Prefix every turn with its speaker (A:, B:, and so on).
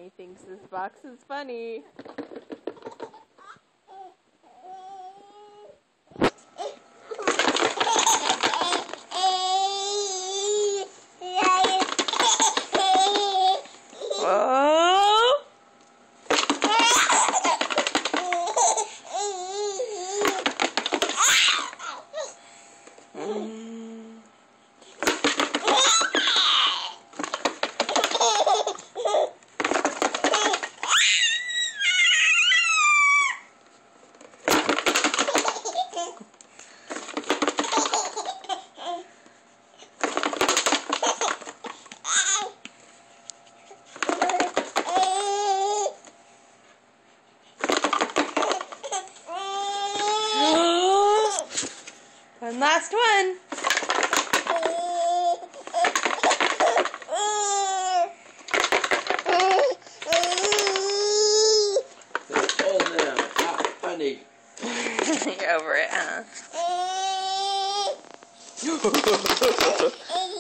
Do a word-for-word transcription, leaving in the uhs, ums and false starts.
A: He thinks this box is funny. Whoa! Mm. One last one.
B: Hold them. Ah, honey.
A: You're over it, huh?